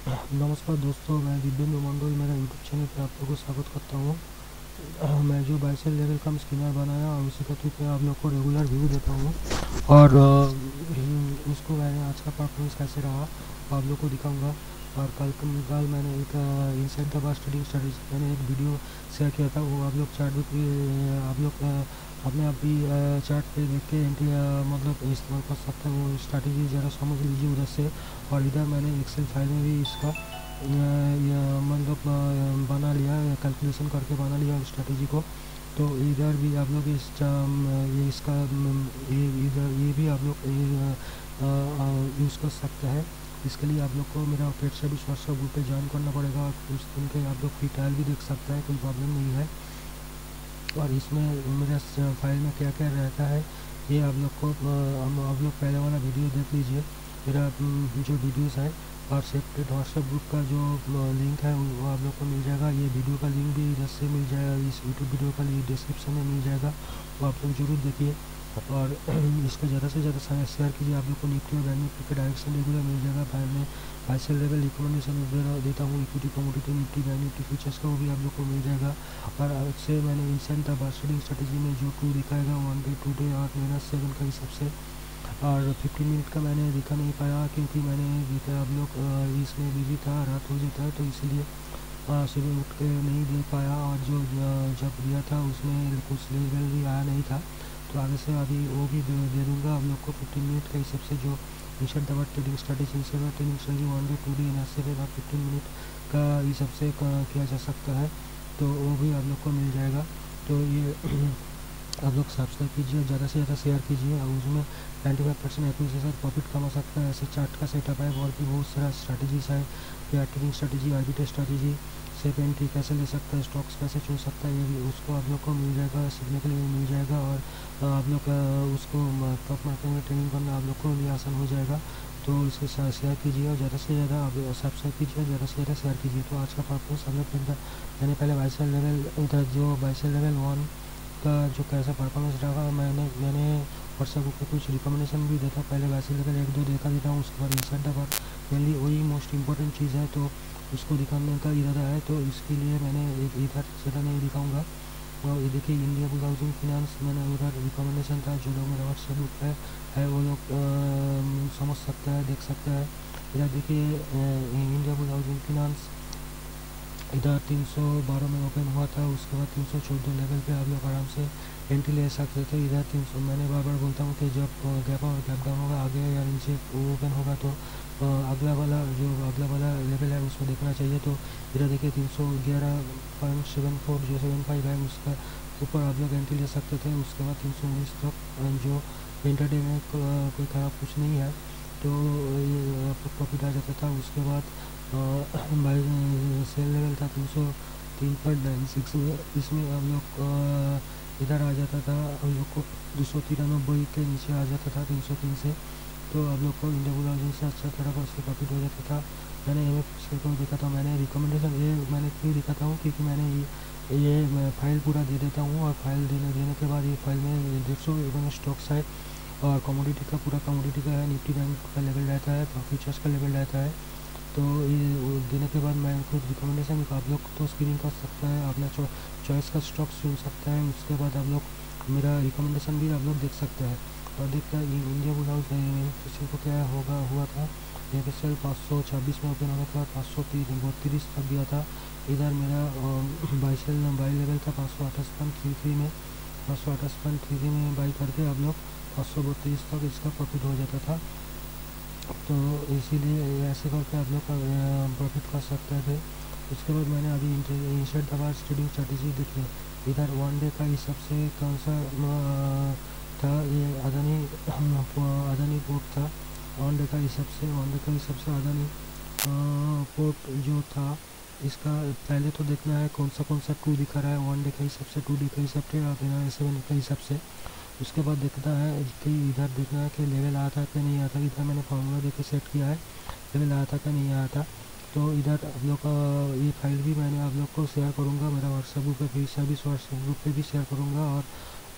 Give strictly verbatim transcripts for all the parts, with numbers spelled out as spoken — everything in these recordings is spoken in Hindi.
नमस्कार दोस्तों, मैं दिव्येंदु मंडल मेरा यूट्यूब चैनल पर आप लोगों को स्वागत करता हूँ। मैं जो बाई सेल लेवल का स्किनर बनाया और उसी के थ्रू पे आप लोग को रेगुलर व्यू देता हूँ और अ, उसको मैंने आज का परफॉर्मेंस कैसे रहा आप लोग को दिखाऊंगा। और कल कल मैंने एक inside the bar trading strategy मैंने एक वीडियो शेयर किया था, वो आप लोग चार्ट भी आप लोग अ, अपने आप भी चार्ट पे देख के एंट्री मतलब इस्तेमाल कर सकते हैं। वो स्ट्रैटेजी ज़रा समझ लीजिए उधर से। और इधर मैंने एक्सेल फाइल में भी इसका मतलब बना लिया, कैलकुलेशन करके बना लिया स्ट्रैटेजी को। तो इधर भी आप लोग इस ये इसका ये इधर ये भी आप लोग यूज़ कर सकते हैं। इसके लिए आप लोग को मेरा पेड सर्विस व्हाट्सएप ग्रुप पे ज्वाइन करना पड़ेगा। कुछ दिन के आप लोग फ्री ट्रायल भी देख सकते हैं, कोई प्रॉब्लम नहीं है। और इसमें मेरा फाइल में क्या क्या रहता है ये आप लोग को हम आप लोग पहले वाला वीडियो देख लीजिए। मेरा जो वीडियोस है और सेपरेट व्हाट्सएप ग्रुप का जो लिंक है वो आप लोग को मिल जाएगा। ये वीडियो का लिंक भी इधर से मिल जाएगा, इस यूट्यूब वीडियो का लिंक डिस्क्रिप्शन में मिल जाएगा, वो आप लोग जरूर देखिए। और इसको ज़्यादा से ज़्यादा शेयर कीजिए। आप लोग को निफ्टी और बैंक निफ्टी का डायरेक्शन रेगुलर मिल जाएगा। फाइल में बाई सेल लेवल रिकमेंडेशन देता हूँ, equity commodity Nifty Bank Nifty futures का वो भी आप लोग को मिल जाएगा। और से मैंने इंसान था ट्रेडिंग स्ट्रेटजी में जो टू दिखाएगा वन डे टू डे और माइनस सेवन का हिसाब से। और फिफ्टीन मिनट का मैंने दिखा नहीं पाया क्योंकि मैंने देखा आप लोग इसमें बिजी था, रात हो जाता है, तो इसलिए सुबह उठ के नहीं दे पाया। और जो जब दिया था उसमें कुछ लेवल भी आया नहीं था, तो आगे से अभी वो भी दे, दे दूँगा आप लोग को फिफ्टीन मिनट के हिसाब से। जो इंस्टेंट दबा trading strategy instant trading strategy one day two day ऐसे का फिफ्टीन मिनट का हिसाब से किया जा सकता है, तो वो भी आप लोग को मिल जाएगा। तो ये आप लोग सब्सक्राइब कीजिए, ज़्यादा से ज़्यादा शेयर कीजिए। और उसमें ninety five percent acquisition profit कमा सकते हैं। ऐसे चार्ट का सेटअप है और भी बहुत सारा स्ट्रैटेजीज है, या trading strategy, arbitrage strategy, safe entry कैसे ले सकता है, स्टॉक्स कैसे चुन सकता है, ये भी उसको आप लोग को मिल जाएगा, सीखने के लिए मिल जाएगा। और आप लोग उसको टॉप मार्केट में ट्रेडिंग करना आप लोग को भी आसान हो जाएगा। तो इसके साथ शेयर कीजिए और ज़्यादा से ज़्यादा आप सब्सक्राइब कीजिए, ज़्यादा से ज़्यादा शेयर कीजिए। तो आज का परफॉर्मेंस हम लोग मैंने पहले बाई सेल लेवल इधर जो बाई सेल लेवल वन का जो कैसा परफॉर्मेंस रहा, मैंने मैंने व्हाट्सएप ग्रुप पे कुछ रिकमेंडेशन भी देता। पहले वैसे लेवल एक दो देखा देता हूँ, उसके बाद इंस्टेंट पर मेनली वही मोस्ट इंपॉर्टेंट चीज़ है, तो उसको दिखाने का इरादा है। तो इसके लिए मैंने इधर ज़्यादा नहीं दिखाऊँगा। और ये देखिए इंडिया बुल हाउसिंग फिनेंस मैंने उधर रिकमेंडेशन था, जो लोग मेरा व्हाट्सएप ग्रुप है, है वो लोग समझ सकते हैं, देख सकते हैं। इधर देखिए इंडिया बुल हाउसिंग फिनेंस इधर तीन सौ बारह में ओपन हुआ था, उसके बाद तीन सौ चौदह लेवल पे आप लोग आराम से एंट्री ले सकते थे। इधर तीन सौ मैंने बार बार बोलता हूँ कि जब गैप और गैप डाउन होगा आगे या नीचे ओपन होगा तो अगला वाला जो अगला वाला लेवल है उसको देखना चाहिए। तो इधर देखिए तीन सौ ग्यारह पॉइंट सेवन फोर जो सेवन फाइव है उसका ऊपर आप लोग एंट्री ले सकते थे। उसके बाद तीन सौ उन्नीस तक जो इंटरडे में कोई ख़राब कुछ नहीं है, तो ये प्रॉफिट आ जाता था। उसके बाद बाई सेल लेवल था तीन सौ तीन पॉइंट नाइन सिक्स में, इसमें हम लोग इधर आ जाता था, हम लोग को दो सौ तिरानबे के नीचे आ जाता था तीन सौ तीन से। तो आप लोग को इंडिया बुल हाउसिंग से अच्छा तरह का उससे प्रॉफिट हो जाता था। मैंने एम एफ को देखा था, मैंने रिकमेंडेशन ये मैंने क्यों दिखाता हूँ क्योंकि मैंने ये ये फाइल पूरा दे देता हूँ। और फाइल देने देने के बाद ये फाइल में डेढ़ सौ इवन स्टॉक्स है और कमोडिटी का पूरा कमोडिटी का है, निफ्टी बैंक का लेवल रहता है, फ्यूचर्स का लेवल रहता है। तो ये देने के बाद मैं खुद रिकमेंडेशन आप लोग तो स्क्रीनिंग कर सकते हैं, अपना चॉइस का स्टॉक चुन सकते हैं। उसके बाद आप लोग मेरा रिकमेंडेशन भी आप लोग देख सकते हैं। और देखते हैं इंडिया बुल हाउस किसी को क्या होगा हुआ था, एफ एस एल पाँच सौ छब्बीस में ओपन होने के बाद पाँच सौ बत्तीस तक गया था। इधर मेरा बाई सेल बाई लेवल था पाँच सौ अट्ठाईस पॉइंट थ्री थ्री में, पाँच सौ अट्ठाईस पॉइंट थ्री थ्री में बाई करके आप लोग पाँच सौ बत्तीस तक इसका प्रॉफिट हो जाता था। तो इसीलिए ऐसे करके आप लोग प्रॉफिट कर सकते थे। उसके बाद मैंने अभी इंस्टेंट दबा ट्रेडिंग स्ट्रेटजी देखिए। इधर वन डे का हिसाब से कौन सा था, ये अदानी अदानी पोर्ट था। वन डे का हिसाब से वन डे का हिसाब से अदानी पोर्ट जो था, इसका पहले तो देखना है कौन सा कौन सा टू दिखा रहा है वन डे के हिसाब से, टू डे के हिसाब से और सेवन के हिसाब से। उसके बाद देखना है कि इधर देखना है कि लेवल आया था कि नहीं आया था। इधर मैंने फार्मूला देके सेट किया है, लेवल आया था कि नहीं आया था। तो इधर आप लोग का ये फाइल भी मैंने आप लोग को शेयर करूँगा, मेरा व्हाट्सएप ग्रुप पे भी सर्विस व्हाट्सएप ग्रुप पे भी शेयर करूँगा। और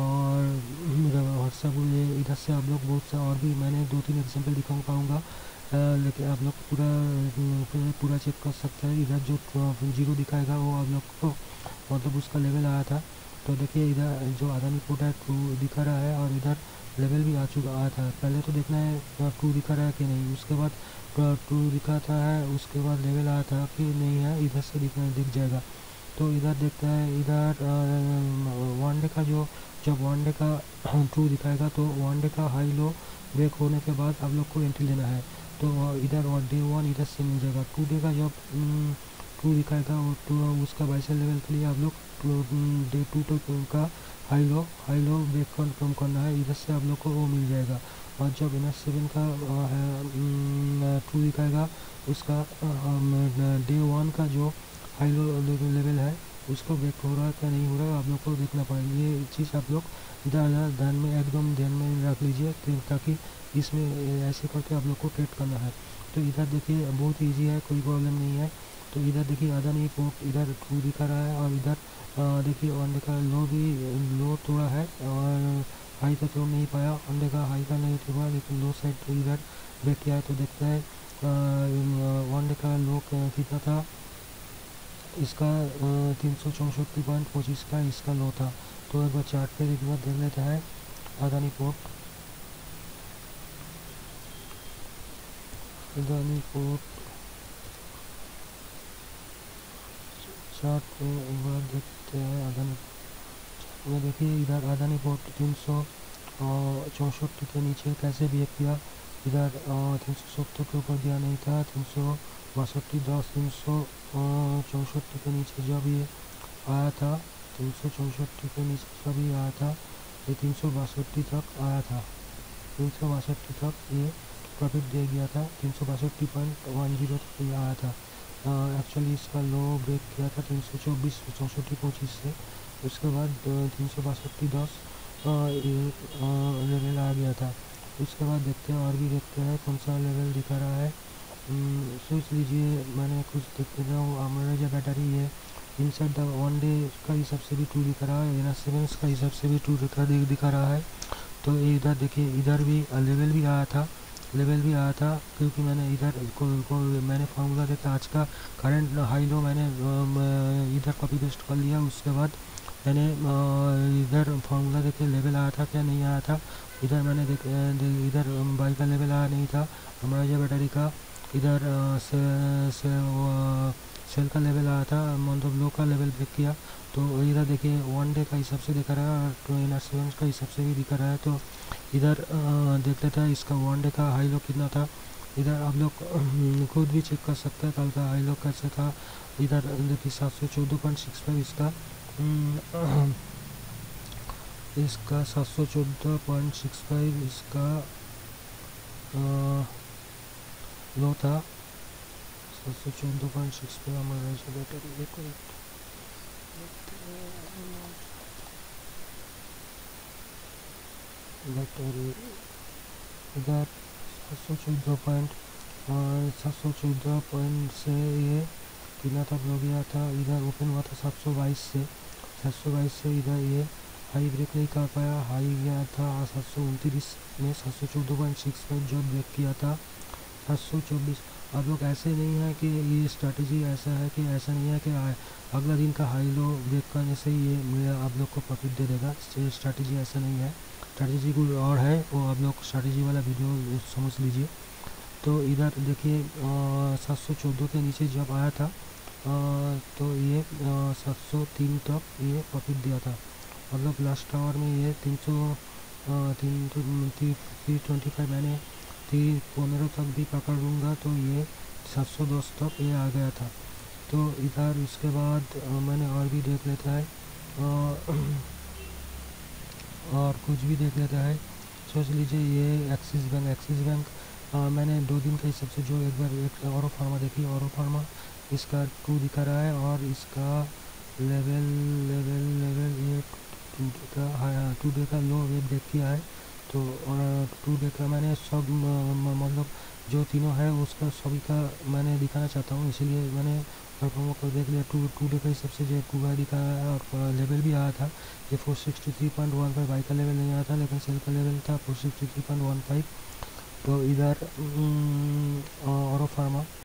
और मेरा व्हाट्सएप ये इधर से आप लोग बहुत सा और भी मैंने दो तीन एग्जाम्पल दिखा पाऊँगा लेकिन आप लोग पूरा पूरा चेक कर सकते हैं। इधर जो जीरो दिखाएगा वो आप लोग को मतलब उसका लेवल आया था। तो देखिए इधर जो अदानी पोर्ट है टू दिखा रहा है और इधर लेवल भी आ चुका आया था। पहले तो देखना है टू दिखा रहा है कि नहीं, उसके बाद टू दिखाता है, उसके बाद लेवल आया था कि नहीं है, इधर से दिख दिख जाएगा। तो इधर देखते हैं, इधर वन डे का जो जब वन डे का टू दिखाएगा तो वन डे का हाई लो ब्रेक होने के बाद आप लोग को एंट्री लेना है। तो इधर डे वन इधर से मिल जाएगा। टू डे का जब टू दिखाएगा वो टू उसका बाइसेल लेवल के लिए आप लोग डे टू टू का high low high low break कम करना है, इधर से आप लोग को वो मिल जाएगा। और जब एन एस सेवन का टू दिखाएगा उसका डे वन का जो हाई लो लेवल है उसको ब्रेक हो रहा है क्या नहीं हो रहा है आप लोग को देखना पड़ेगा। ये चीज़ आप लोग ज़्यादा ध्यान में एकदम ध्यान में रख लीजिए ताकि इसमें ऐसे करके आप लोग को ट्रेड करना है। तो इधर देखिए बहुत ईजी है, कोई प्रॉब्लम नहीं है। तो इधर देखिए अदानी पोर्ट इधर टू दिखा रहा है और इधर देखिए वन डे का लो भी लो तोड़ा है और हाई तो तोड़ नहीं पाया, वन डे का हाई का नहीं तोड़ा लेकिन लो साइड तो इधर ब्रेक किया है। तो देखते हैं वन डे का लो कितना था, इसका तीन सौ चौंसठ पॉइंट पच्चीस का इसका लो था। तो एक बार चार्ट पे एक बार देख लेते हैं Adani Port Adani Port chart पे एक बार देखते हैं। अदानी में देखिए इधर अदानी पोर्ट तीन सौ चौंसठ के नीचे कैसे बिहेव किया। इधर तीन सौ सत्तर के ऊपर दिया नहीं था, तीन सौ बासठ दस तीन सौ चौंसठ के नीचे जब ये आया था, तीन सौ चौंसठ के नीचे जब ये आया था ये तीन सौ बासठ तक आया था, तीन सौ बासठ तक ये प्रॉफिट दे गया था, तीन सौ बासठ पॉइंट वन जीरो तक ये आया था। एक्चुअली इसका लो ब्रेक किया था तीन सौ चौबीस चौंसठ पच्चीस से, उसके बाद तीन सौ बासठ दस लेवल आ गया था। उसके बाद देखते हैं और भी देखते हैं कौन सा लेवल दिखा रहा है। सोच लीजिए मैंने कुछ देखते रहा हूँ हमारा जो बैटरी है इनसाइड द वन डे का हिसाब से भी टू दिखा रहा है, एन एस सेवन का हिसाब से भी टू दिखा दिखा रहा है। तो इधर देखिए इधर भी लेवल भी आया था लेवल भी आया था क्योंकि मैंने इधर को, को मैंने फार्मूला देखा आज का करंट हाई लो मैंने इधर कॉपी पेस्ट कर लिया। उसके बाद मैंने इधर फार्मूला देखे लेवल आया था क्या नहीं आया था, इधर मैंने देख इधर बाई का लेवल आया नहीं था हमारा जो बैटरी का, इधर से, से सेल का लेवल आया था मतलब लो का लेवल ब्रेक किया। तो इधर देखिए वन डे का हिसाब से दिखा रहा है और एन एस सेवन का हिसाब से भी दिखा रहा है। तो इधर देख लेता है इसका वन डे का हाई लो कितना था। इधर आप लोग खुद भी चेक कर सकते हैं कल का हाई लो कैसे था। इधर देखिए सात सौ चौदह पॉइंट सिक्स फाइव इसका इसका सात सौ चौदह पॉइंट सिक्स फाइव इसका लो था, सात सौ चौदह पॉइंट सिक्स फाइव हमारा ऐसा बैटरी बैटरी इधर सात सौ चौदह पॉइंट सात सौ चौदह पॉइंट से ये कितना तक हो गया था। इधर ओपन हुआ था सात सौ बाईस से सात सौ बाईस से इधर ये हाई ब्रेक नहीं कर पाया, हाई गया था सात सौ उनतीस में, सात सौ चौदह पॉइंट सिक्स फाइव जब ब्रेक किया था सात सौ चौबीस। आप लोग ऐसे नहीं है कि ये स्ट्रैटेजी ऐसा है कि ऐसा नहीं है कि अगला दिन का हाई लो ब्रेक करने से ये मेरा आप लोग को प्रॉफिट दे देगा, स्ट्रैटेजी ऐसा नहीं है। स्ट्रैटेजी कोई और है, वो आप लोग स्ट्रैटेजी वाला वीडियो समझ लीजिए। तो इधर देखिए सात सौ चौदह के नीचे जब आया था आ, तो ये सात सौ तीन तक ये प्रॉफिट दिया था, मतलब लास्ट आवर में ये तीन सौ तीन थ्री ट्वेंटी फाइव मैंने तीन पंद्रह तक भी पकड़ लूँगा तो ये सात सौ दस तक ये आ गया था। तो इधर इसके बाद आ, मैंने और भी देख लेता है आ, और कुछ भी देख लेता है। सोच लीजिए ये एक्सिस बैंक एक्सिस बैंक आ, मैंने दो दिन के हिसाब से जो एक बार एक औरो फार्मा देखी, औरो फार्मा इसका टू दिखा रहा है और इसका लेवल लेवल लेवल ये टू डे का हाँ टू डे का लो वेब ब्रेक किया है। तो टू डे का मैंने सब मतलब जो तीनों है उसका सभी का मैंने दिखाना चाहता हूँ, इसीलिए मैंने परफॉर्म कर देख लिया। टू टू डे का हिसाब से जो टू का दिखाया है और लेवल भी आया था ये four sixty three point one five buy का लेवल नहीं आया था लेकिन सेल का लेवल था four sixty three point one five. तो इधर ऑरो फार्मा